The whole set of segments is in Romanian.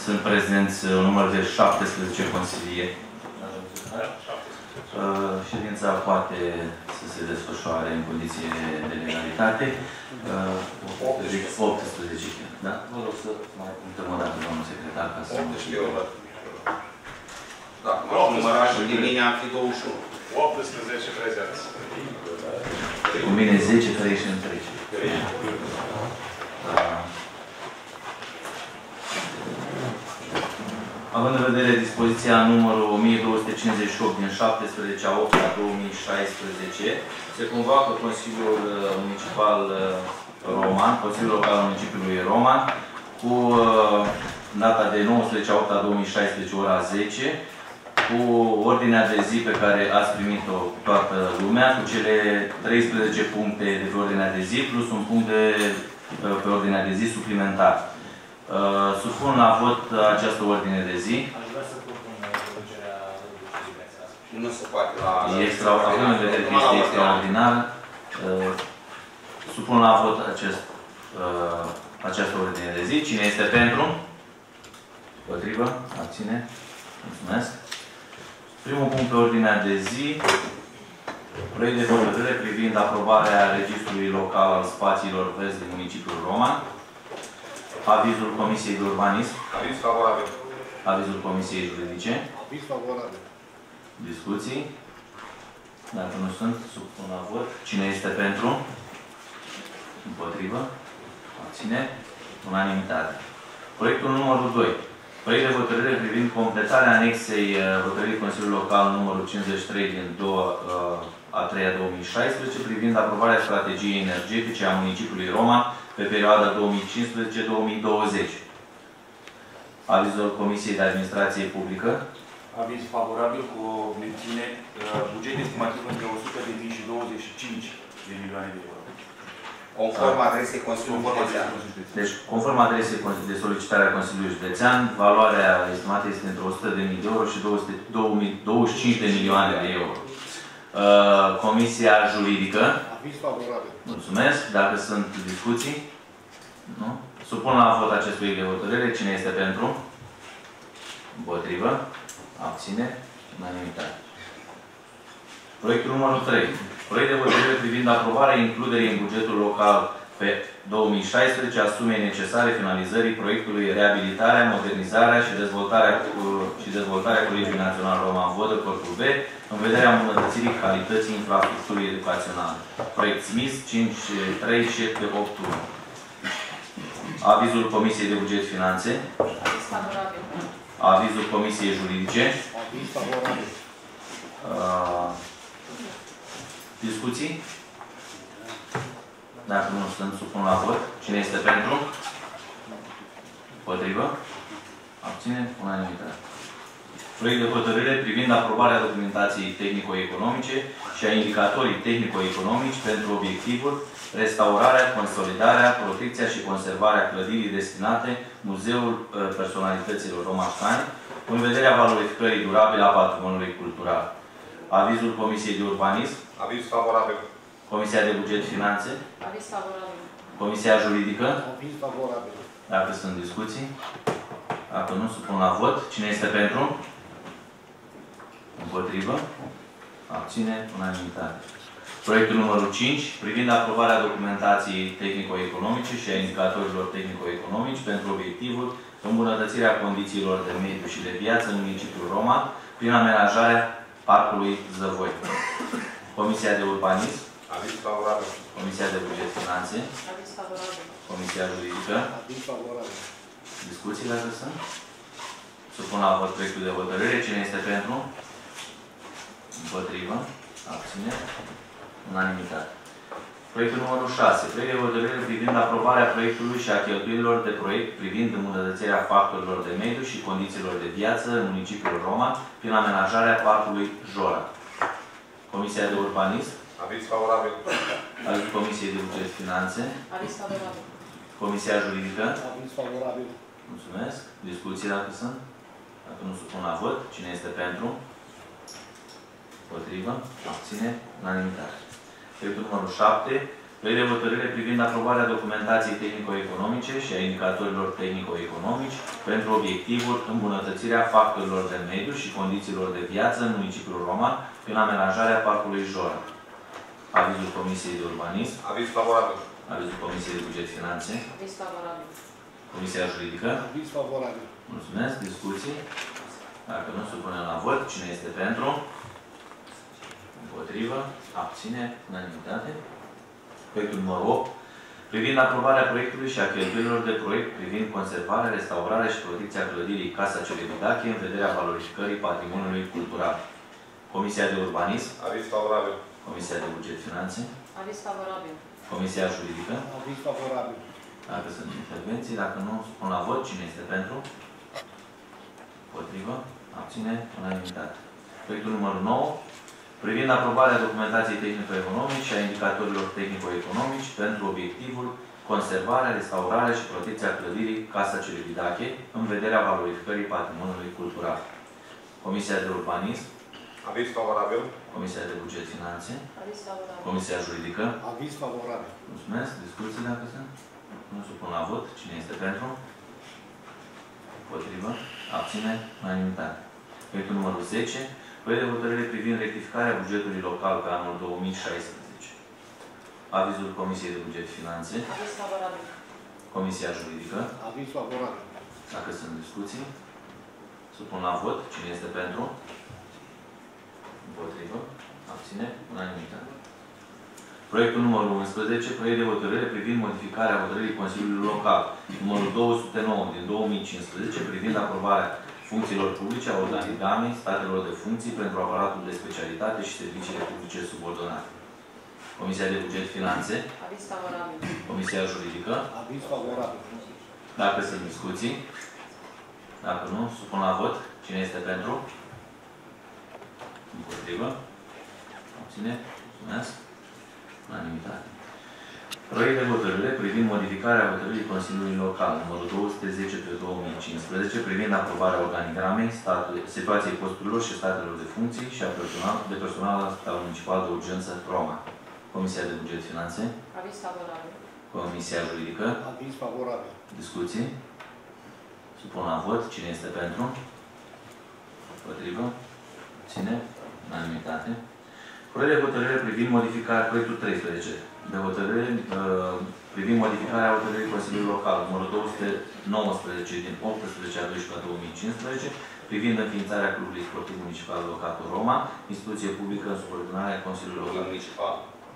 Sunt prezenți un număr de 17 consilieri. Ședința poate să se desfășoare în condiții de legalitate. 18, da? Vă rog să mai punctăm o dată, domnul secretar, ca să nu știu. Da, numărașul din mine ar fi 21. 18 prezenți. Cu mine 10, 33. Având în vedere dispoziția numărul 1258 din 17/8/2016, se convoacă Consiliul Municipal Roman, Consiliul Local al Municipiului Roman, cu data de 19/8/2016, ora 10, cu ordinea de zi pe care ați primit-o toată lumea, cu cele 13 puncte de pe ordinea de zi, plus un punct pe ordinea de zi suplimentar. Supun la vot această ordine de zi. Aș vrea să propun reducerea de Nu se poate la... Având în vedere că este extraordinar, supun la vot această ordine de zi. Cine este pentru? Împotrivă? Abține? Mulțumesc. Primul punct pe ordinea de zi. Proiect de hotărâre privind aprobarea registrului local al spațiilor verzi din municipiul Roman. Avizul Comisiei de Urbanism. Aviz favorabil. Avizul Comisiei Juridice. Aviz favorabil. Discuții. Dacă nu sunt, supun la vot. Cine este pentru? Împotrivă? Abține? Unanimitate. Proiectul numărul 2. Proiect de hotărâre privind completarea anexei hotărârii Consiliului Local numărul 53 din 2/3/2016 privind aprobarea strategiei energetice a municipiului Roman pe perioada 2015-2020. Avizul Comisiei de Administrație Publică. Aviz favorabil cu menține buget estimativ între 100.000 și 25 de milioane de euro. Conform adresei Consiliului Județean. Deci, conform adresei de solicitare a Consiliului Județean, valoarea estimată este între 100.000 de euro și 25 de milioane de euro. Comisia Juridică. Aviz favorabil. Mulțumesc. Dacă sunt discuții? Nu? Supun la vot acest proiect de hotărâre. Cine este pentru? Împotrivă? Abține? Unanimitate. Proiectul numărul 3. Proiect de hotărâre privind aprobarea includerii în bugetul local pe 2016 a sumei necesare finalizării proiectului reabilitarea, modernizarea și dezvoltarea Colegiului Național Roman Vodă, Corpul B, în vederea îmbunătățirii calității infrastructurii educaționale. Proiect SMIS 5378. Avizul Comisiei de Buget Finanțe. Aviz favorabil. Avizul Comisiei Juridice. Aviz favorabil. Discuții? Dacă nu sunt, supun la vot. Cine este pentru? Împotrivă? Abține? Unanimitate. Proiect de hotărâre privind aprobarea documentației tehnico-economice și a indicatorii tehnico-economici pentru obiectivul restaurarea, consolidarea, protecția și conservarea clădirii destinate Muzeul Personalităților Romașcani în vederea valorificării durabile a patrimoniului cultural. Avizul Comisiei de Urbanism. Aviz favorabil. Comisia de Buget Finanțe. Aviz favorabil. Comisia Juridică. Aviz favorabil. Dacă sunt discuții. Dacă nu, supun la vot. Cine este pentru? Împotrivă? Abține? Unanimitate. Proiectul numărul 5, privind aprobarea documentației tehnico-economice și a indicatorilor tehnico-economici pentru obiectivul îmbunătățirea condițiilor de mediu și de viață în municipiul Roman prin amenajarea Parcului Zăvoi. Comisia de Urbanism. Aviz favorabil. Comisia de Buget Finanțe. Aviz favorabil. Comisia Juridică. Aviz favorabil. Discuții dacă sunt? Supun la vot proiectul de hotărâre. Cine este pentru? Împotrivă? Abține? Unanimitate. Proiectul numărul 6. Proiect de hotărâre privind aprobarea proiectului și a cheltuielilor de proiect privind îmbunătățirea factorilor de mediu și condițiilor de viață în municipiul Roman prin amenajarea Parcului Jora. Comisia de Urbanism. Aviz favorabil. Avizul Comisiei de Buget Finanțe. Aviz favorabil. Comisia Juridică. Aviz favorabil. Mulțumesc. Discuții dacă sunt? Dacă nu supun la vot. Cine este pentru? Potrivă? Abține? Unanimitate. Proiectul numărul 7. Proiect de hotărâre privind aprobarea documentației tehnico-economice și a indicatorilor tehnico-economici pentru obiectivul îmbunătățirea factorilor de mediu și condițiilor de viață în municipiul Roman prin amenajarea Parcului Jora. Avizul Comisiei de Urbanism. Aviz favorabil. Avizul Comisiei de Buget Finanțe. Aviz favorabil. Comisia Juridică. Aviz favorabil. Mulțumesc. Discuții. Dacă nu, supunem la vot. Cine este pentru? Împotrivă. Abține. Unanimitate. Proiectul numărul 8. Privind aprobarea proiectului și a cheltuielilor de proiect privind conservarea, restaurarea și protecția clădirii Casa Celebidache în vederea valorificării patrimoniului cultural. Comisia de Urbanism. Aviz favorabil. Comisia de Buget Finanțe. Aviz favorabil. Comisia Juridică. Aviz favorabil. Dacă sunt intervenții, dacă nu, spun la vot. Cine este pentru? Potrivă. Abține. Unanimitate. Proiectul numărul 9. Privind aprobarea documentației tehnico-economice și a indicatorilor tehnico-economici pentru obiectivul conservarea, restaurarea și protecția clădirii Casa Celebidache în vederea valorificării patrimoniului cultural. Comisia de Urbanism. Aviz favorabil. Comisia de Buget Finanțe. Aviz favorabil. Comisia Juridică. Aviz favorabil. Mulțumesc. Discuții dacă sunt? Nu supun la vot. Cine este pentru? Potrivă. Abține. Unanimitate. Proiectul numărul 10. Proiect de hotărâre privind rectificarea bugetului local pe anul 2016. Avizul Comisiei de Buget Finanțe. Aviz favorabil. Comisia Juridică. Aviz favorabil. Dacă sunt discuții, supun la vot. Cine este pentru? Împotrivă. Abține. Unanimitate. Proiectul numărul 11. Proiect de hotărâre privind modificarea hotărârii Consiliului Local numărul 209 din 2015 privind aprobarea funcțiilor publice a organigramei statelor de funcții pentru aparatul de specialitate și serviciile publice subordonate. Comisia de Buget Finanțe. Aviz favorabil. Comisia Juridică. Aviz favorabil. Dacă sunt discuții. Dacă nu, supun la vot. Cine este pentru? Împotrivă. Abține. Mulțumesc. Unanimitate. Proiect de hotărâre privind modificarea hotărârii Consiliului Local numărul 210 pe 2015 privind aprobarea organigramei, situației posturilor și statelor de funcții și a personal al Spitalului Municipal de Urgență Roma. Comisia de Buget Finanțe. Aviz favorabil. Comisia Juridică. Aviz favorabil. Discuții. Supun la vot. Cine este pentru? Împotrivă. Ține. Unanimitate. Proiect de hotărâre privind modificarea proiectul 13 de hotărâre privind modificarea hotărârii Consiliului Local numărul 219 din 18 a 12 a 2015 privind înființarea Clubului Sportiv Municipal Locatul Roma, instituție publică în subordonarea Consiliului Local Municipal.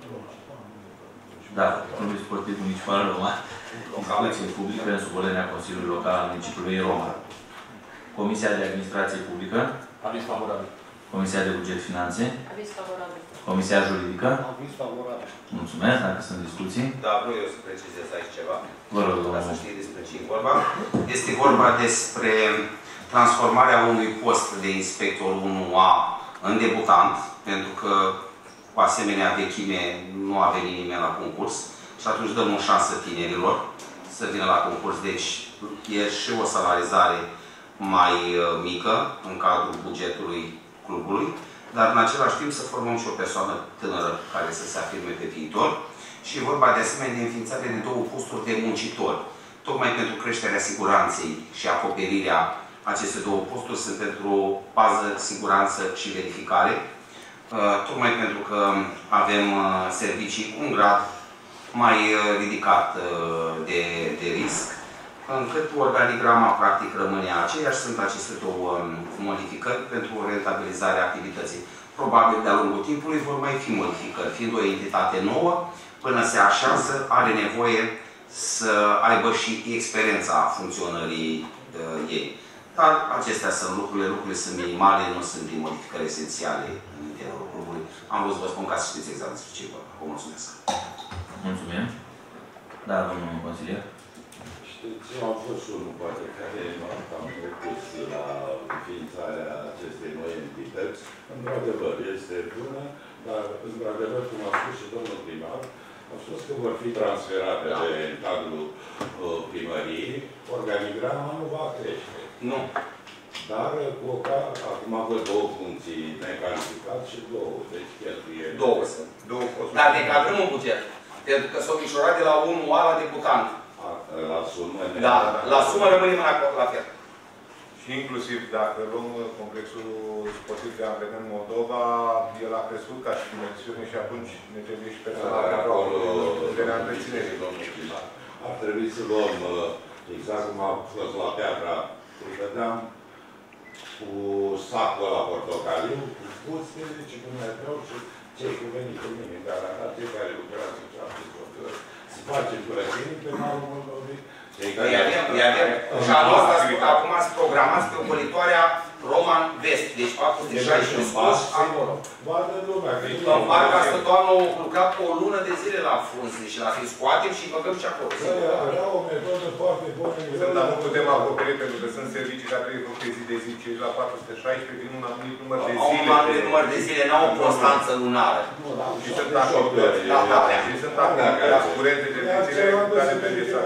Da, Clubul Sportiv Municipal Roma, instituție publică în subordonarea Consiliului Local al Municipiului Roma. Comisia de Administrație Publică. Aviz favorabil. Comisia de Buget Finanțe. Aviz favorabil. Comisia Juridică. Aviz favorabil. Mulțumesc, dacă sunt discuții. Da, vreau eu să precizez aici ceva. Vă rog, Ca să știi despre ce e vorba. Este vorba despre transformarea unui post de inspector 1A în debutant, pentru că cu asemenea vechime nu a venit nimeni la concurs și atunci dăm o șansă tinerilor să vină la concurs. Deci e și o salarizare mai mică în cadrul bugetului clubului, dar în același timp să formăm și o persoană tânără care să se afirme pe viitor. Și e vorba de asemenea de înființarea de 2 posturi de muncitori. Tocmai pentru creșterea siguranței și acoperirea aceste 2 posturi sunt pentru pază, siguranță și verificare. Tocmai pentru că avem servicii cu un grad mai ridicat de risc, încât organigrama practic rămâne aceeași, sunt aceste 2 modificări pentru rentabilizarea activității. Probabil de-a lungul timpului vor mai fi modificări. Fiind o entitate nouă, până se așează, are nevoie să aibă și experiența funcționării ei. Dar acestea sunt lucrurile sunt minimale, nu sunt din modificări esențiale în interiorul clubului. Am vrut să vă spun ca să știți exact despre ce vorba. Vă mulțumesc. Mulțumim. Da, domnul consilier. Știți, am fost unul poate care am propus la înființarea acestei noi entități. Într-adevăr, este bună, dar într-adevăr, cum a spus și domnul primar, a spus că vor fi transferate în cadrul primăriei, organigrama nu va crește. Nu. Dar acum văd 2 funcții necalificat și 2, deci cheltuieli. 2 sunt. 2 posturi. Dar decadrăm în buget. Pentru că s-au micșorat de la 1A la debutant. La sumă? Da, la sumă rămânem la fel. Și inclusiv dacă luăm complexul sportiv de Antrenament Moldova, el a crescut ca și dimensiune și atunci ne trebuie și personal de reîntreținere. Ar trebui să luăm, exact cum a fost la Piatra, îi vedeam cu sacul ăla portocaliu, cu fuste, ce Dumnezeu și cei cu venit cu mine, dar cei care lucrează și atunci se face curățenii pe malul Moldovei. Și anul ăsta, acum ați programat pe ocolitoarea Roman Vest, deci 416 spus acolo. În parc asta toamnă au lucrat o lună de zile la frunze și la fi scoatem și băgăm și acolo. Era o metodă foarte bună. Dar nu putem acoperi pentru că sunt servicii care trebuie făcute zi de zi, cei la 416 din un anumit număr de zile. Au un anumit număr de zile, n-au o constanță lunară. Și sunt acolo, la curente de zile care trebuie să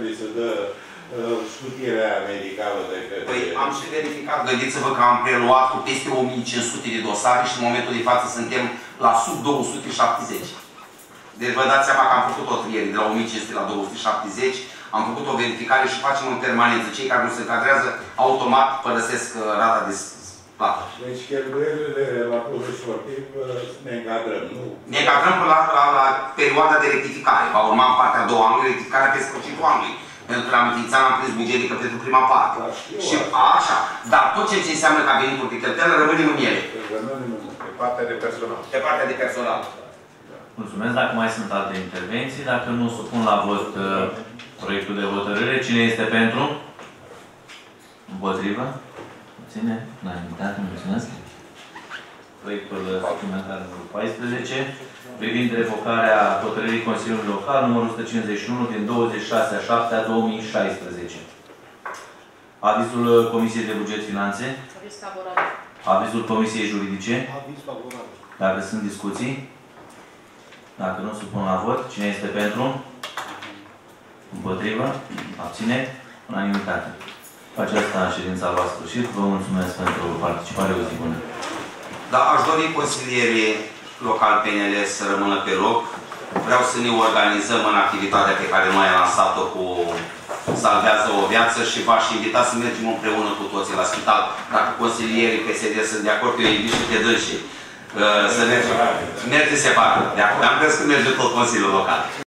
scutirea medicală de către... Păi am și verificat, gândiți-vă că am preluat cu peste 1500 de dosare și în momentul de față suntem la sub 270. Deci vă dați seama că am făcut o triere de la 1500 la 270, am făcut o verificare și facem în permanență. Cei care nu se încadrează, automat părăsesc rata de plată. Deci cheltuielile la clubul sportiv ne încadrăm, nu? Ne încadrăm până la perioada de rectificare. Va urma în partea a doua anului, rectificarea pe sfârșitul anului. Pentru că l-am înființat, am prins bugetică pentru prima parte. Și așa. Dar tot ce înseamnă ca venituri de cheltuială, rămânem în ele. Pe partea de personal. Pe partea de personal. Mulțumesc. Dacă mai sunt alte intervenții, dacă nu, supun la vot proiectul de hotărâre. Cine este pentru? Împotrivă? Ține? Unanimitate. Mulțumesc. Proiectul suplimentar numărul 14, privind revocarea hotărârii Consiliului Local numărul 151 din 26/7/2016. Avizul Comisiei de Buget Finanțe. Aviz favorabil. Avizul Comisiei Juridice. Aviz favorabil. Dacă sunt discuții. Dacă nu, supun la vot. Cine este pentru? Împotrivă? Abține? Unanimitate. Cu aceasta ședința la sfârșit. Vă mulțumesc pentru participare. O zi bună. Da, aș dori consilierii local PNL să rămână pe loc. Vreau să ne organizăm în activitatea pe care noi am lansat-o cu Salvează o Viață și v-aș invita să mergem împreună cu toții la spital. Dacă consilierii PSD sunt de acord, eu invit și pe dânsii să mergem. Merge separat. De acord. Am crezut că merge tot Consiliul Local.